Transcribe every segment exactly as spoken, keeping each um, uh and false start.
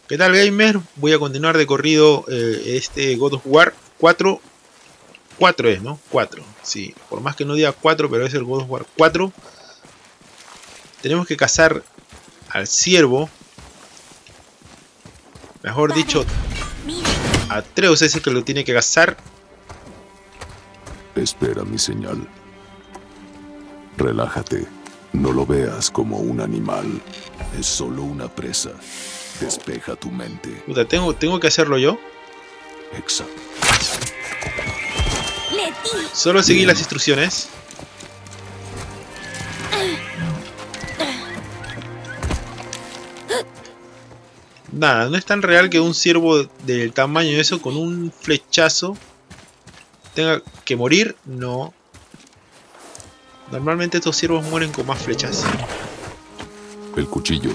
¿Qué tal, gamer? Voy a continuar de corrido eh, este God of War cuatro. cuatro es, ¿no? cuatro. Sí, por más que no diga cuatro, pero es el God of War cuatro. Tenemos que cazar al ciervo. Mejor Padre, dicho, mira. Atreus es el que lo tiene que cazar. Espera mi señal. Relájate. No lo veas como un animal. Es solo una presa. Despeja tu mente. Puta, ¿tengo, ¿tengo que hacerlo yo? Exacto. Solo seguir las instrucciones. Nada, no es tan real que un ciervo del tamaño de eso con un flechazo tenga que morir. No. Normalmente estos ciervos mueren con más flechas. El cuchillo.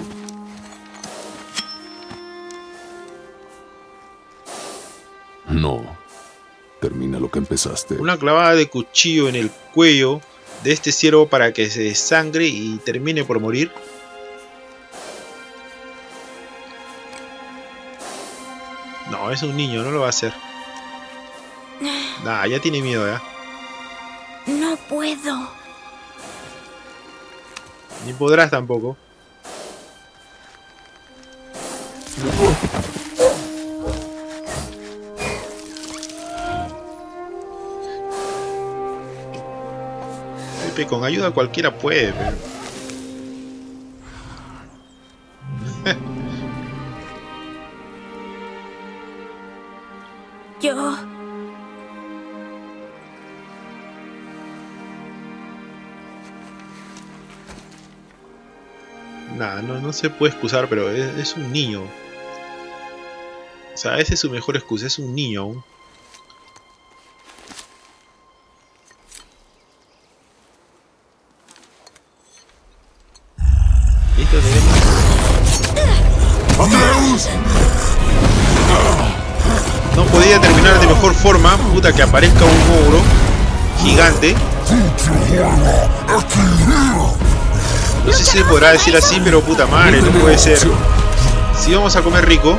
No. Termina lo que empezaste. Una clavada de cuchillo en el cuello de este ciervo para que se desangre y termine por morir. No, es un niño, no lo va a hacer. Nah, ya tiene miedo, ¿ya? No puedo. Ni podrás tampoco. Pepe, con ayuda cualquiera puede, pero... Yo... Nada, no, no se puede excusar, pero es, es un niño. O sea, esa es su mejor excusa, es un niño aún. Listo, tenemos... ¡Atreus! No podía terminar de mejor forma, puta, que aparezca un ogro gigante. No sé si se podrá decir así, pero puta madre, no puede ser. Si vamos a comer rico.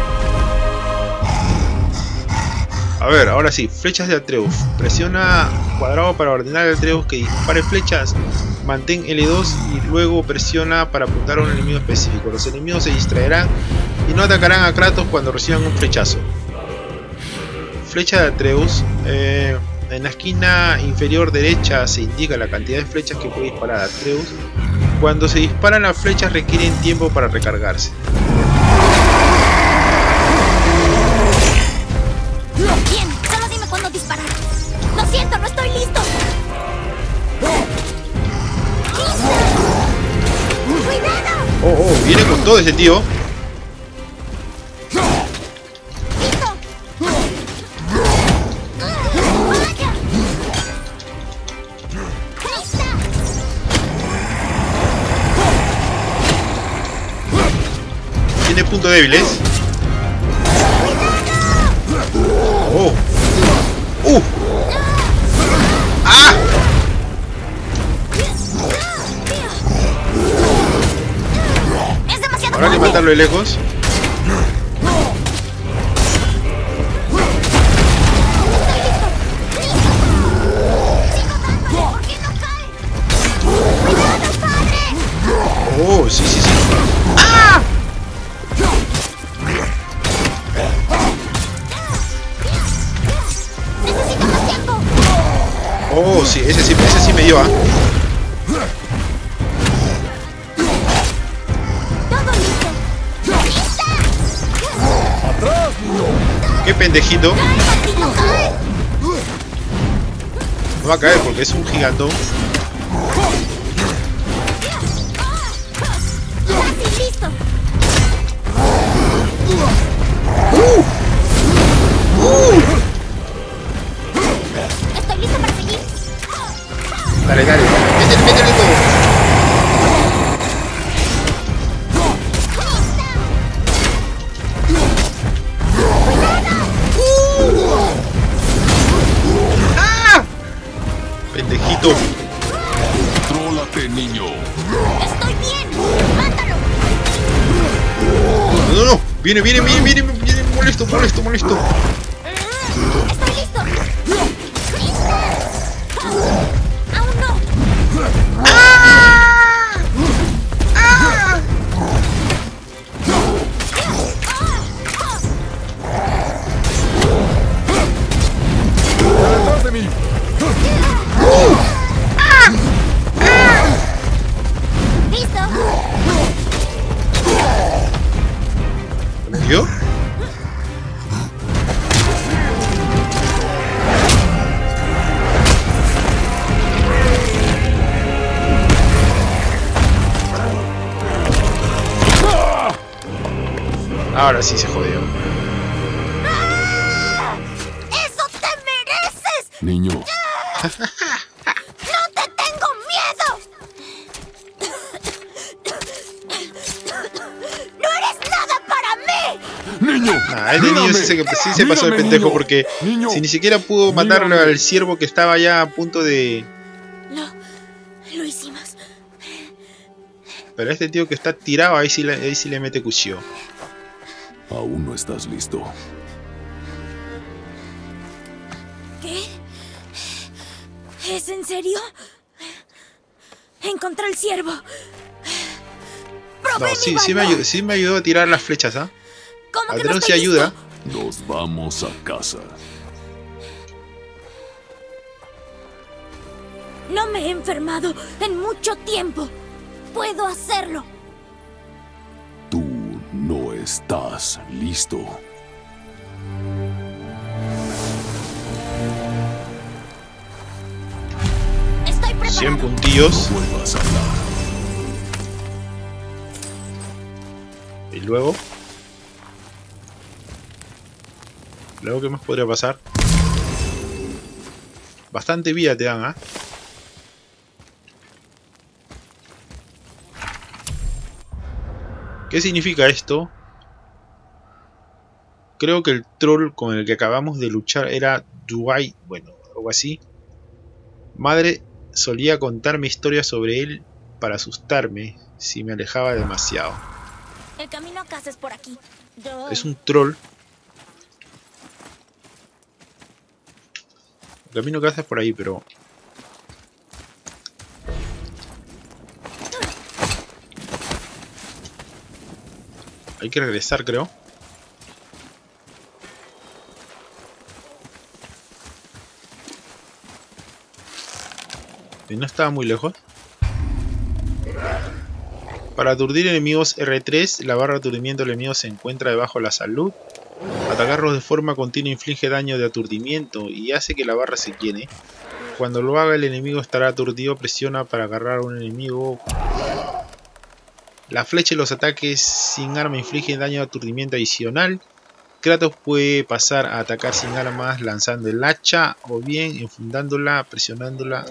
A ver, ahora sí, flechas de Atreus. Presiona cuadrado para ordenar a Atreus que dispare flechas. Mantén L dos y luego presiona para apuntar a un enemigo específico. Los enemigos se distraerán y no atacarán a Kratos cuando reciban un flechazo. Flecha de Atreus. Eh, en la esquina inferior derecha se indica la cantidad de flechas que puede disparar Atreus. Cuando se disparan las flechas requieren tiempo para recargarse. Bien, solo dime cuándo disparar. Lo siento, no estoy listo. ¡Cuidado! Oh, oh, viene con todo ese tío. Tiene puntos débiles. Oh. Uh. Ah. Ahora hay que matarlo de lejos. Oh, sí, sí, sí. ¡Ah! Oh, sí, ese sí, ese sí me dio, ¿ah? Qué pendejito. No va a caer porque es un gigantón. Uh. Uh. Estoy listo para seguir. Dale, dale, métele, métele todo. ¡Ah! Pendejito. Contrólate, niño. Estoy bien. Mátalo. No, no, no. Viene, viene, viene, viene, viene, molesto, molesto, molesto. ¡Estoy listo! ¡Aún no! ¡Detrás de mí! ¡Listo! ¿Yo? Ahora sí se jodió. ¡Eso te mereces! Niño, ¡No te tengo miedo! ¡No eres nada para mí! niño. Nah, este niño sí se, sí se pasó el pendejo porque Niño. si ni siquiera pudo matarle Mírame. al ciervo que estaba ya a punto de... Lo, lo hicimos. Pero a este tío que está tirado ahí sí le, ahí sí le mete cuchillo. Aún no estás listo. ¿Qué? ¿Es en serio? Encontré el ciervo. Probé No, sí, mi sí me, valor. ayudó, sí me ayudó a tirar las flechas, ¿ah? ¿Cómo que no Atreus sí estoy ayuda. listo? Nos vamos a casa. No me he enfermado en mucho tiempo. Puedo hacerlo. Tú no estás listo. Estoy preparado. cien puntillos. No vuelvas a hablar. Y luego... Luego, ¿qué más podría pasar? Bastante vida te dan, ¿ah? ¿Qué significa esto? Creo que el troll con el que acabamos de luchar era Dwight, bueno, algo así. Madre solía contarme historias sobre él para asustarme si me alejaba demasiado. El camino a casa es por aquí. Yo... Es un troll. El camino que hace es por ahí, pero... Hay que regresar, creo. Y no estaba muy lejos. Para aturdir enemigos R tres, la barra de aturdimiento del enemigo se encuentra debajo de la salud. Atacarlos de forma continua inflige daño de aturdimiento y hace que la barra se llene. Cuando lo haga, el enemigo estará aturdido. Presiona para agarrar a un enemigo. La flecha y los ataques sin arma infligen daño de aturdimiento adicional. Kratos puede pasar a atacar sin armas lanzando el hacha o bien enfundándola, presionándola.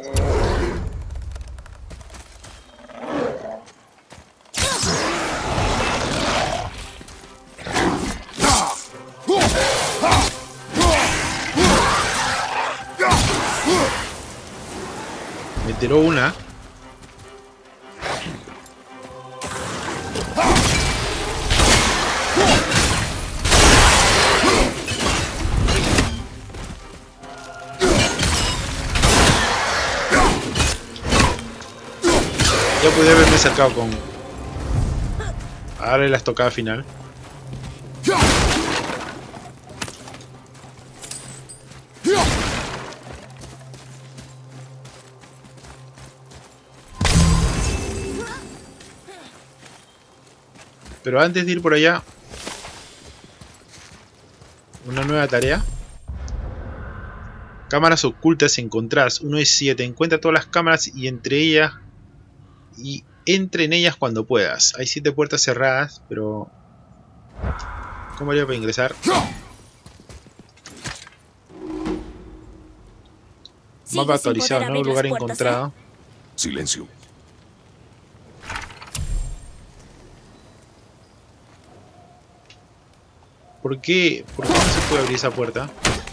Me tiró una. Ya podría haberme acercado con... A darle la estocada final. Pero antes de ir por allá, una nueva tarea. Cámaras ocultas encontradas. uno de siete. Encuentra todas las cámaras y entre ellas y entre en ellas cuando puedas. Hay siete puertas cerradas, pero ¿cómo haría para ingresar? Sigue Mapa sin poder actualizado, nuevo abrir lugar las puertas, encontrado. Silencio. ¿Por qué? ¿Por qué no se puede abrir esa puerta?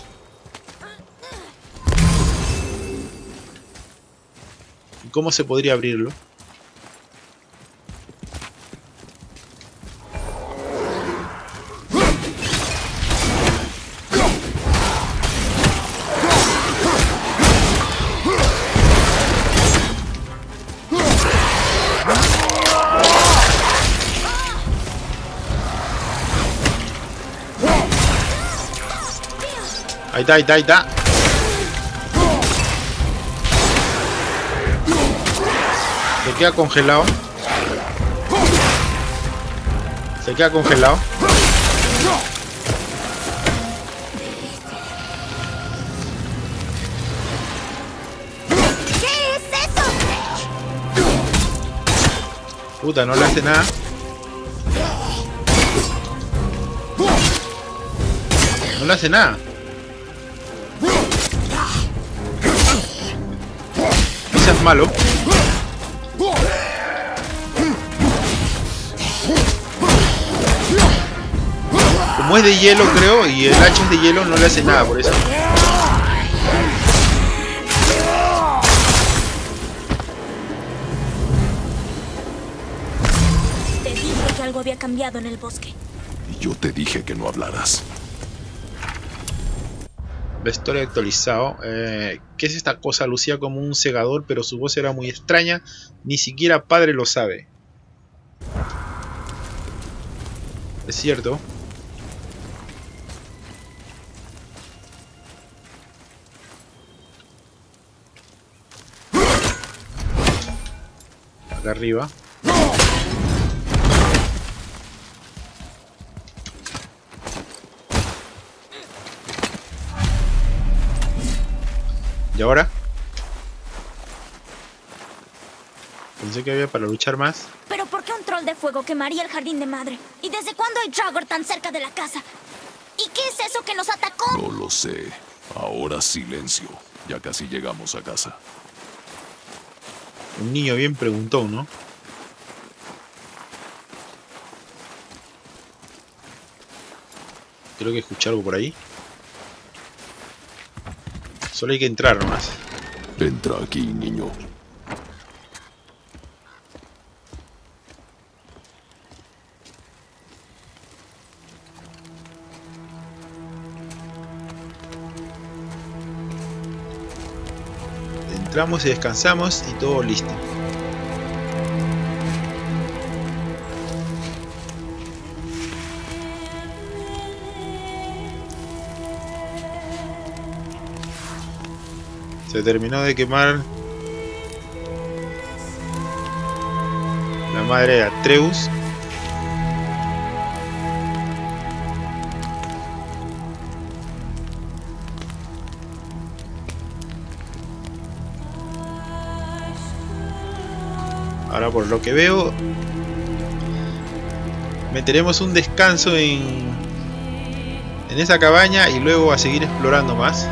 ¿Y cómo se podría abrirlo? Ahí está, ahí está, ahí está. Se queda congelado. Se queda congelado. ¿Qué es eso? Puta, no le hace nada. No le hace nada. Ese es malo. Como es de hielo, creo, y el hacha es de hielo, no le hace nada por eso. Te dije que algo había cambiado en el bosque. Yo te dije que no hablaras. Vestuario actualizado. Eh, ¿Qué es esta cosa? Lucía como un segador, pero su voz era muy extraña. Ni siquiera padre lo sabe. Es cierto. Acá arriba. ¿Y ahora? Pensé que había para luchar más. ¿Pero por qué un troll de fuego quemaría el jardín de madre? ¿Y desde cuándo hay Draugr tan cerca de la casa? ¿Y qué es eso que nos atacó? No lo sé. Ahora silencio. Ya casi llegamos a casa. Un niño bien preguntón, ¿no? Creo que escuché algo por ahí. Solo hay que entrar nomás. Entra aquí, niño. Entramos y descansamos y todo listo. Se terminó de quemar la madre de Atreus. Ahora, por lo que veo, meteremos un descanso en, en esa cabaña y luego a seguir explorando más.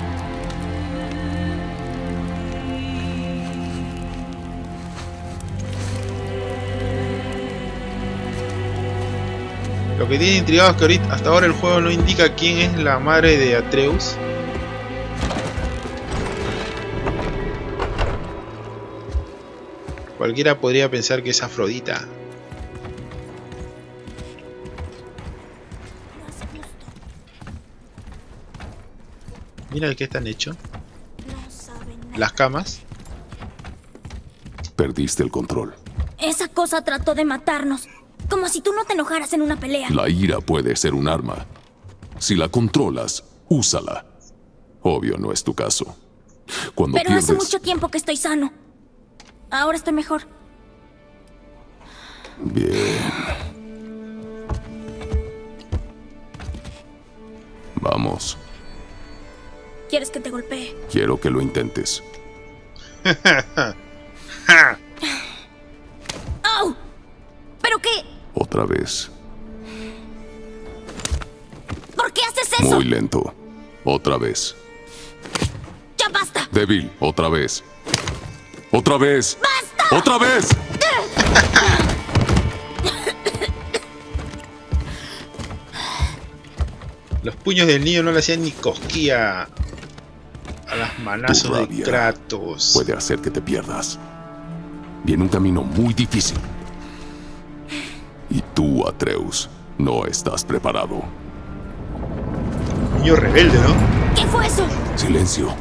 Lo que tiene intrigado es que ahorita, hasta ahora el juego no indica quién es la madre de Atreus. Cualquiera podría pensar que es Afrodita. Mira de qué están hechos. Las camas. Perdiste el control. Esa cosa trató de matarnos. Como si tú no te enojaras en una pelea. La ira puede ser un arma. Si la controlas, úsala. Obvio, no es tu caso. Cuando Pero pierdes... hace mucho tiempo que estoy sano. Ahora estoy mejor. Bien. Vamos. ¿Quieres que te golpee? Quiero que lo intentes. ¡Au! ¿Pero qué? Otra vez. ¿Por qué haces eso? Muy lento. Otra vez. ¡Ya basta! Débil. Otra vez. ¡Otra vez! ¡Basta! ¡Otra vez! Los puños del niño no le hacían ni cosquilla a las manazos Tu de rabia Kratos. puede hacer que te pierdas. Viene un camino muy difícil. Y tú, Atreus, no estás preparado. Niño rebelde, ¿no? ¿Qué fue eso? Silencio.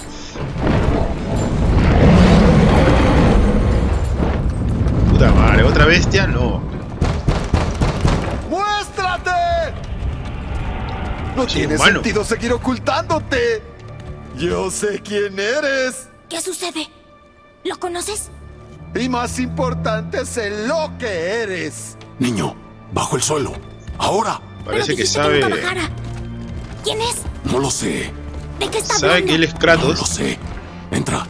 Puta madre, ¿otra bestia? No. ¡Muéstrate! No Sí, tiene humano. sentido seguir ocultándote. Yo sé quién eres. ¿Qué sucede? ¿Lo conoces? Y más importante, sé lo que eres. Niño, bajo el suelo. Ahora. Parece Pero que dijiste sabe. nunca bajara. ¿Quién es? No lo sé. ¿De qué está Sabe hablando? que él es No lo Kratos. sé. Entra.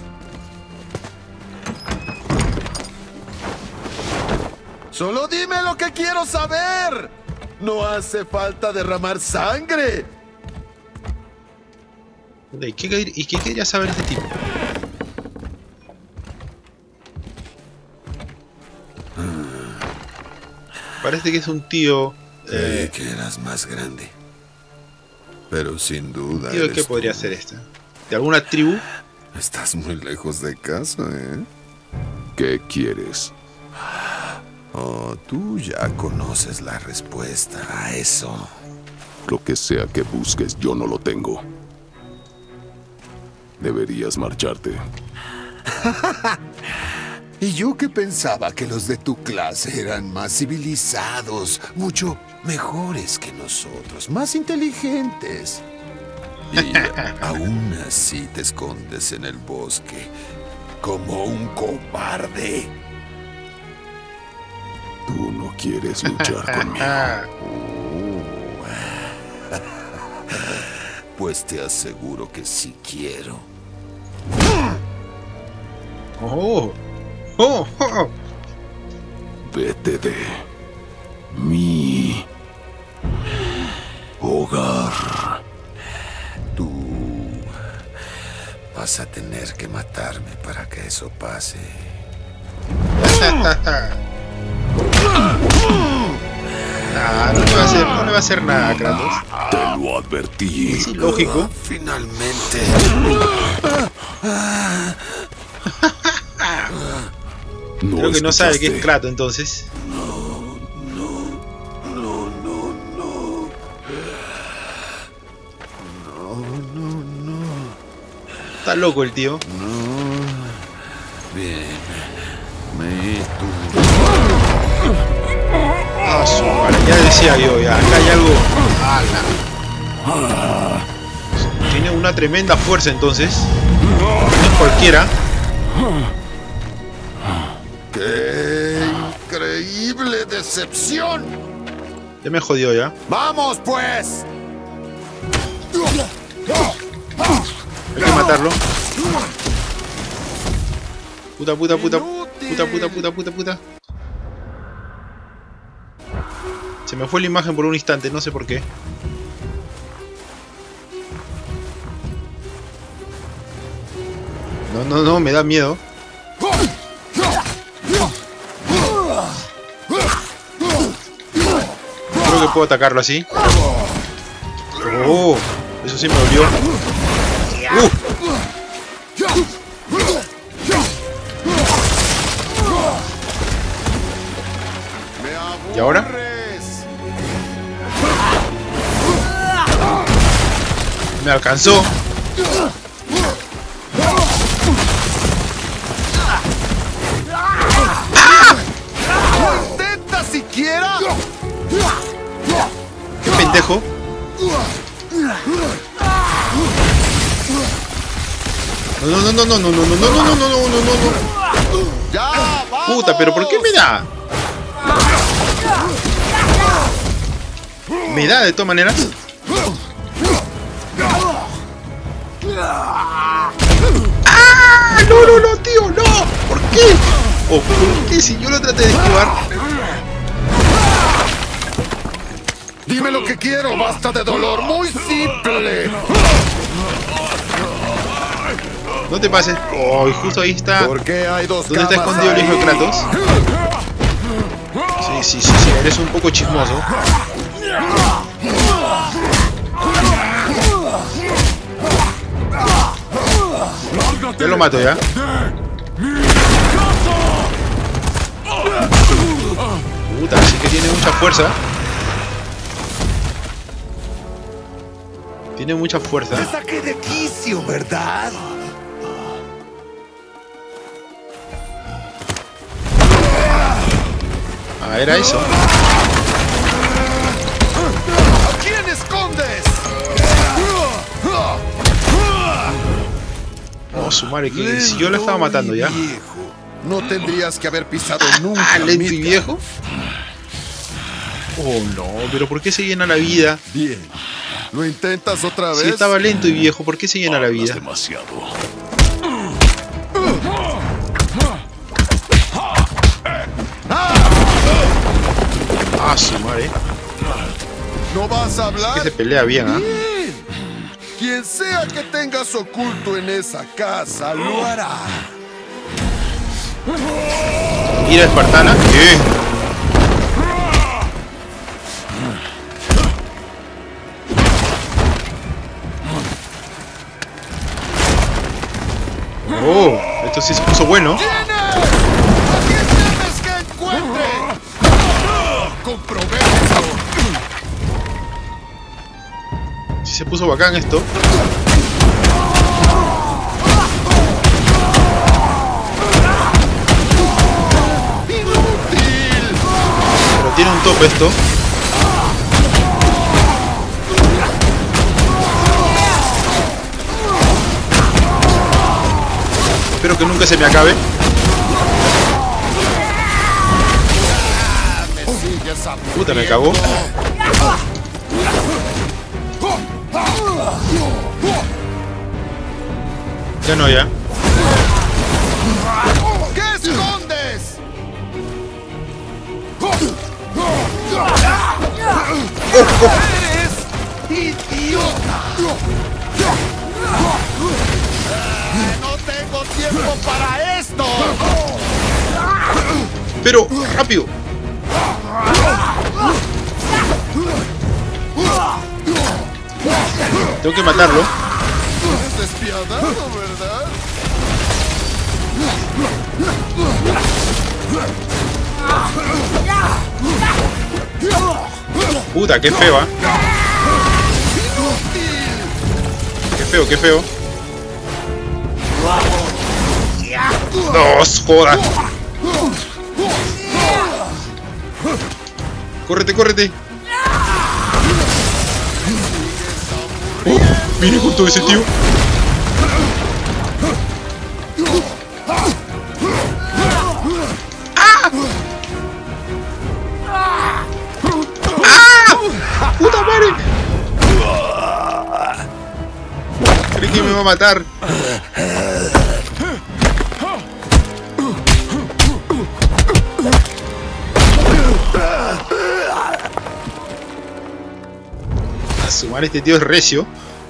Solo dime lo que quiero saber. No hace falta derramar sangre. ¿Y qué, ¿Y qué quería saber este tipo? Parece que es un tío. Creí Eh, que eras más grande. Pero sin duda. tío, eres ¿qué podría tú. ser este? ¿De alguna tribu? Estás muy lejos de casa, ¿eh? ¿Qué quieres? Oh, tú ya conoces la respuesta a eso. Lo que sea que busques, yo no lo tengo. Deberías marcharte. Y yo que pensaba que los de tu clase eran más civilizados, mucho mejores que nosotros, más inteligentes. Y aún así te escondes en el bosque como un cobarde. Tú no quieres luchar conmigo. Ah, Pues te aseguro que sí quiero. oh, oh, oh. Vete de mi hogar. Tú vas a tener que matarme para que eso pase. Ah, no le va a hacer, no le va a hacer nada a Kratos. Te lo advertí. Es ilógico. Finalmente. No Creo que no sabe que es escuchaste. Kratos entonces. No, no, no. No, no, no. Está loco el tío. Bien. Me tú. Ah, su madre, ya decía yo, ya, acá hay algo. ¡Hala! Tiene una tremenda fuerza entonces. No es cualquiera. ¡Qué increíble decepción! Ya me jodió ya. ¡Vamos, pues! Hay que matarlo. Puta, puta, puta. Puta, puta, puta, puta, puta. Se me fue la imagen por un instante, no sé por qué. No, no, no, me da miedo. Creo que puedo atacarlo así. Oh, eso sí me dolió. Uh. ¿Y ahora? Me alcanzó. ¡Intenta siquiera! ¡Qué pendejo! No, no, no, no, no, no, no, no, no, no, no, no, no, no, no. ¡Ya, vamos! Puta, pero ¿por qué me da? Me da de todas maneras. ¡Ah! No, no, no, tío, no. ¿Por qué? ¿O por qué si yo lo traté de esquivar? Dime lo que quiero, basta de dolor, muy simple. No te pases. Oh, y justo ahí está. ¿Por qué hay dos ¿Dónde está camas escondido el hijo de ahí? Kratos? Sí, sí, sí, sí, eres un poco chismoso. Ya lo mato ya. Puta, así que tiene mucha fuerza. Tiene mucha fuerza. Te saqué de quicio, ¿verdad? Ah, era eso. ¿A quién escondes? su madre, que si yo lo estaba matando ya. Viejo. No tendrías que haber pisado nunca. Ah, lento y Midgard. viejo. Oh no, pero ¿por qué se llena la vida? Bien. ¿Lo intentas otra vez? Si estaba lento y viejo, ¿por qué se llena la Hablas vida? demasiado. Ah, su madre. ¿No vas a hablar? Que se pelea bien, ¿ah? Bien. Quien sea que tengas oculto en esa casa, lo hará. Ira espartana. Bien. Oh, esto sí se puso bueno. ¿Quién es? ¿A quién temes que encuentre? ¡Comprobémoslo! Sí se puso bacán esto. ¡Inútil! Pero tiene un tope esto. Espero que nunca se me acabe. Me sigues Puta, me cagó. Ya no, ya. ¿Qué escondes? ¡Eres idiota! ¡No tengo tiempo para esto! Pero, rápido. Tengo que matarlo. Es despiadado, ¿verdad? Puta, qué feo, ¿eh? Qué feo, qué feo. No, joda. Córrete, córrete. Oh, viene con todo ese tío. ¡Ah! ¡Ah! ¡Puta madre! Creí que me iba a matar. A su madre, este tío es recio.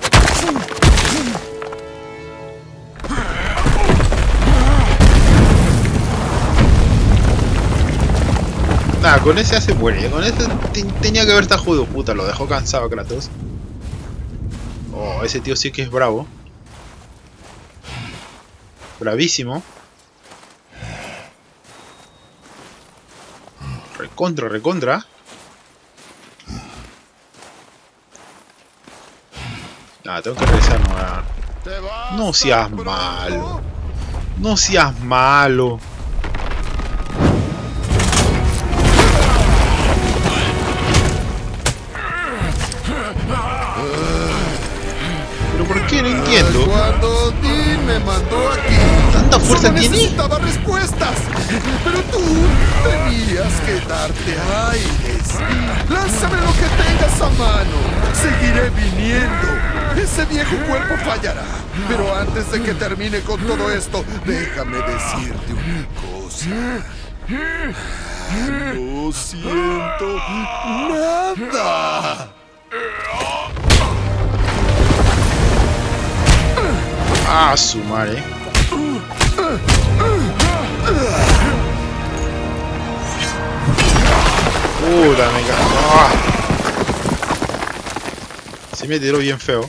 Nada, con ese hace muere. Con ese te tenía que haber estado jodido. Puta, lo dejó cansado Kratos. Oh, ese tío sí que es bravo. Bravísimo. Recontra, recontra. Nada, tengo que regresar. No, no seas malo. No seas malo. ¿Pero por qué? No entiendo. Cuando Odín me mandó aquí, ¿Tanta fuerza solo tiene? necesitaba respuestas. Pero tú tenías que darte aires. Lánzame lo que tengas a mano. Seguiré viniendo. Ese viejo cuerpo fallará. Pero antes de que termine con todo esto, déjame decirte una cosa. No siento nada. Ah, su madre. Puta, me cago. Ah. Se me tiró bien feo.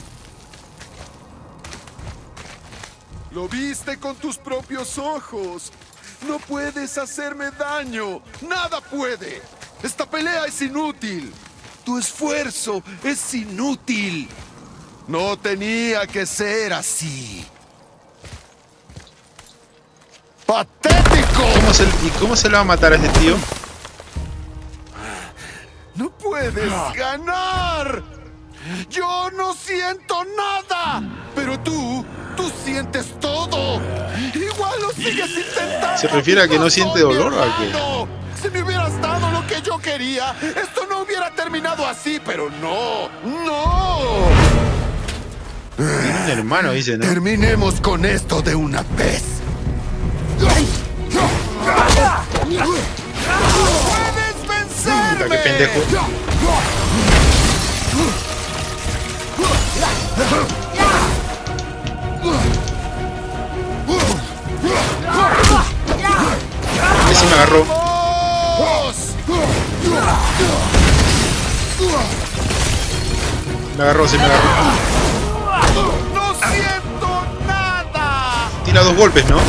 Lo viste con tus propios ojos. No puedes hacerme daño. Nada puede. Esta pelea es inútil. Tu esfuerzo es inútil. No tenía que ser así. ¡Patético! ¿Cómo se, ¿Y cómo se le va a matar a este tío? ¡No puedes ganar! ¡Yo no siento nada! Pero tú, tú Tú sientes todo. Igual lo sigues intentando. ¿Se refiere a que no siente dolor o a qué? Si me hubieras dado lo que yo quería, esto no hubiera terminado así, pero no, no. Tiene un hermano, dice, ¿no? Terminemos con esto de una vez. ¡Puedes vencerme! Puta, qué pendejo. Ese me agarró. Me agarró, se me agarró. ¡No siento nada! Tira dos golpes, ¿no?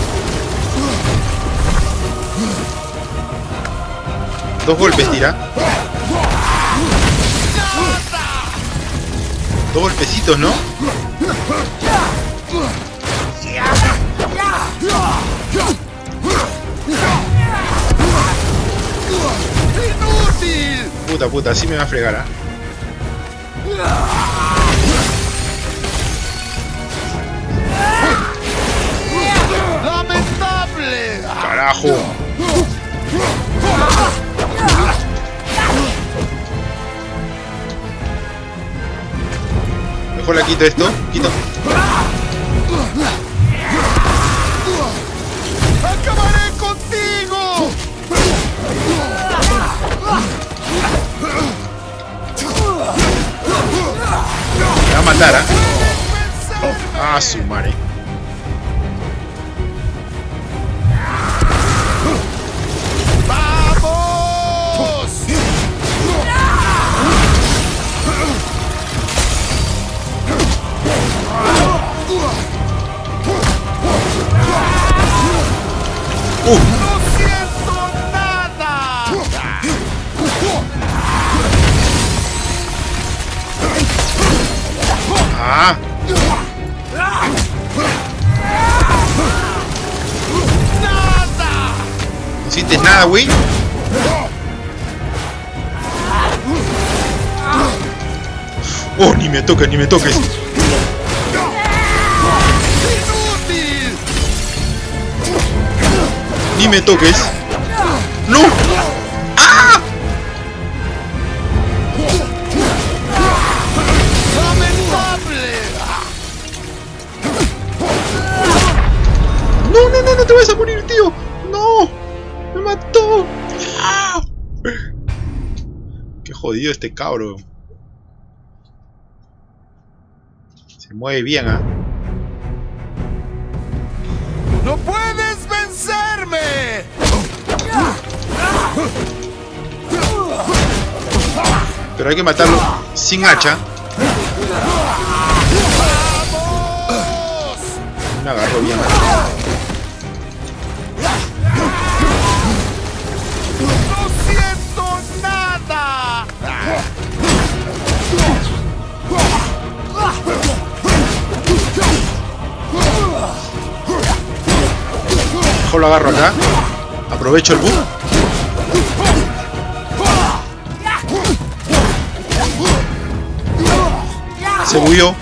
Dos golpes tira. Dos golpecitos, ¿no? ¡Inútil! Puta, puta, así me va a fregar, ¿ah? ¡Lamentable! ¡Carajo! Mejor la quito esto. Quito. ¡Acabaré contigo! Me va a matar, ¿ah? Ah, su madre. ¡Vamos! Uh. ¡No siento nada! Ah. ¡Nada! ¿No sientes nada, güey? Oh, ni me toques, ni me toques. ¡Inútil! Ni me toques. ¡No! ¡Ah! ¡Lamentable! ¡No, no, no! ¡No te vas a morir, tío! ¡No! ¡Me mató! ¡Ah! ¡Qué jodido este cabro! Se mueve bien, ¿ah? ¡No puedes vencerme! Pero hay que matarlo sin hacha. ¡Vamos! Me agarró bien. ¡No siento nada! Mejor lo agarro acá. Aprovecho el bug. Se bugueó.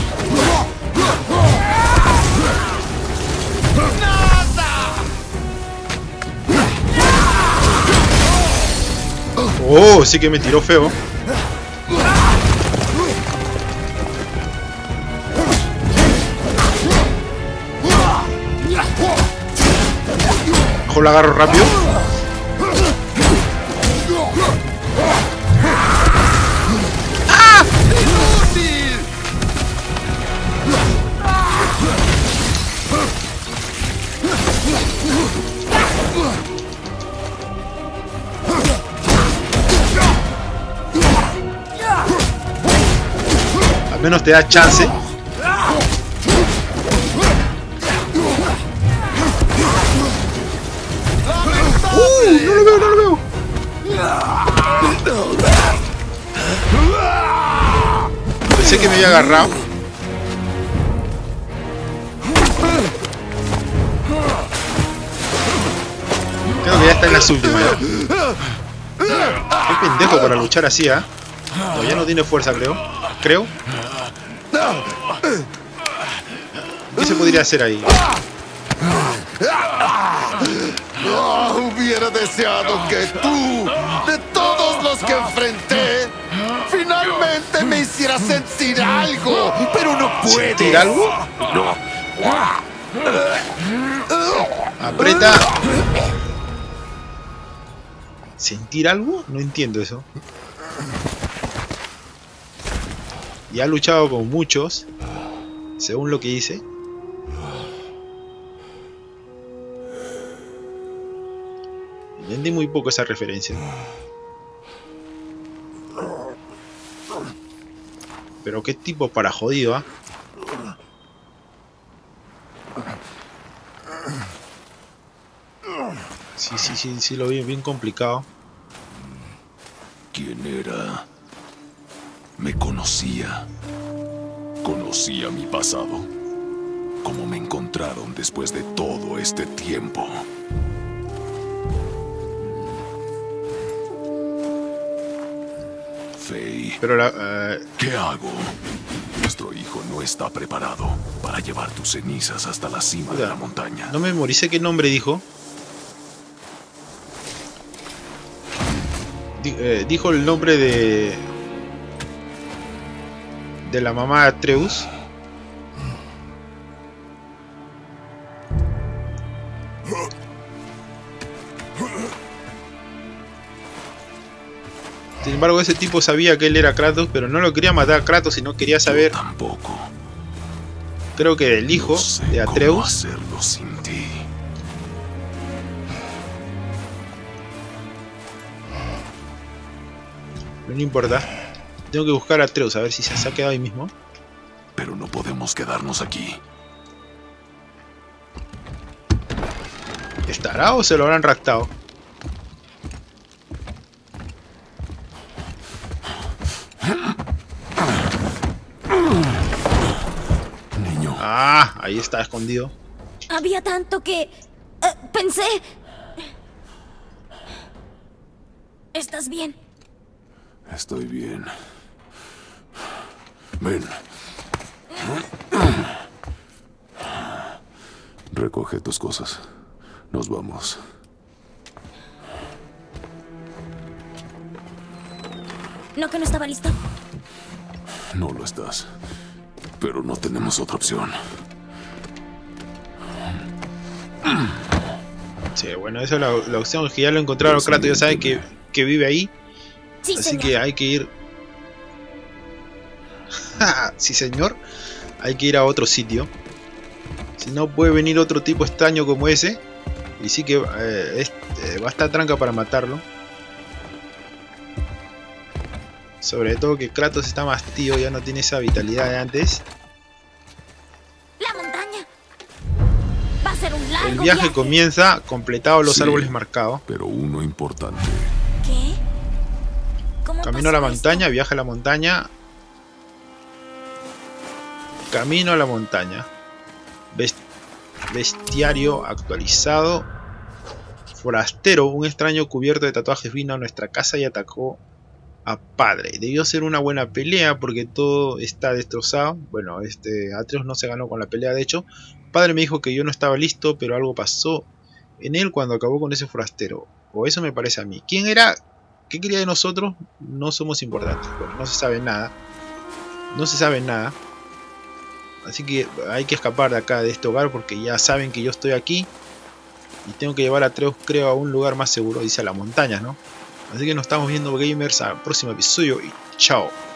Oh, sí que me tiró feo. Mejor lo agarro rápido. ¡Ah! ¡Inútil! Al menos te da chance. ¡Uh! No lo veo, no lo veo. Pensé que me había agarrado. Creo que ya está en las últimas ya. Qué pendejo para luchar así, ¿ah? ¿eh? No, ya no tiene fuerza, creo. Creo. se podría hacer ahí? Oh, hubiera deseado que tú, de todos los que enfrenté, finalmente me hicieras sentir algo, pero no puedes. ¿Sentir algo? No. Aprieta. ¿Sentir algo? No entiendo eso. Y ha luchado con muchos, según lo que dice. Entendí muy poco esa referencia. Pero qué tipo para jodido, ¿ah? Sí, sí, sí, sí, lo vi bien complicado. ¿Quién era? Me conocía. Conocía mi pasado. Cómo me encontraron después de todo este tiempo. Faye, Pero la... Uh... ¿qué hago? Nuestro hijo no está preparado para llevar tus cenizas hasta la cima de la montaña. No memoricé qué nombre dijo. Di eh, dijo el nombre de... de la mamá de Atreus. Sin embargo, ese tipo sabía que él era Kratos, pero no lo quería matar a Kratos, sino quería saber... Yo tampoco. Creo que del hijo no sé de Atreus. Cómo hacerlo sin ti. Pero no importa. Tengo que buscar a Atreus, a ver si se ha quedado ahí mismo. Pero no podemos quedarnos aquí. ¿Estará o se lo habrán raptado? Niño. Ah, ahí está escondido. Había tanto que... eh, pensé... ¿Estás bien? Estoy bien. Ven. Recoge tus cosas. Nos vamos. ¿No que no estaba listo? No lo estás. Pero no tenemos otra opción. Sí, bueno, esa es la, la opción, es que ya lo encontraron. Kratos ya sabe que, que vive ahí. Sí, Así señor. que hay que ir... sí, señor. Hay que ir a otro sitio. Si no, puede venir otro tipo extraño como ese. Y sí que eh, este, va a estar tranca para matarlo. Sobre todo que Kratos está más tío, ya no tiene esa vitalidad de antes. La montaña. Va a ser un largo El viaje comienza, completado los Sí, árboles marcados. Pero uno importante. ¿Qué? ¿Cómo Camino a la pasó montaña, esto? viaje a la montaña. Camino a la montaña. Best bestiario actualizado. Forastero, un extraño cubierto de tatuajes vino a nuestra casa y atacó a padre. Debió ser una buena pelea porque todo está destrozado. Bueno, este Atreus no se ganó con la pelea, de hecho. Padre me dijo que yo no estaba listo, pero algo pasó en él cuando acabó con ese forastero. O eso me parece a mí. ¿Quién era? ¿Qué quería de nosotros? No somos importantes. Bueno, no se sabe nada. No se sabe nada. Así que hay que escapar de acá, de este hogar, porque ya saben que yo estoy aquí. Y tengo que llevar a Atreus, creo, a un lugar más seguro. Dice a las montañas, ¿no? Así que nos estamos viendo, gamers, al próximo episodio y chao.